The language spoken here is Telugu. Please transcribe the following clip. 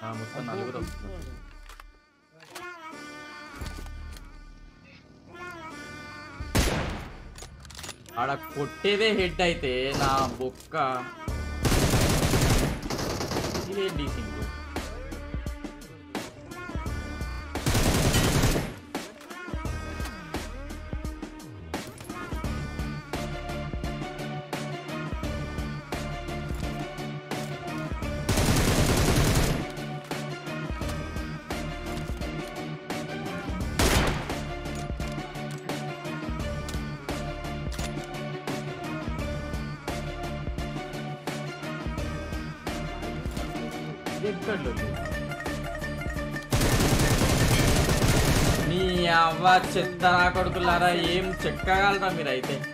మొత్తం నలుగురు వస్తున్నారు. ఆడ కొట్టేదే హెడ్ అయితే నా బొక్క ఇదేంటి సింగ్ నీ అవ్వ చెత్త నా కొడుకులారా ఏం చెక్కగలరా మీరైతే.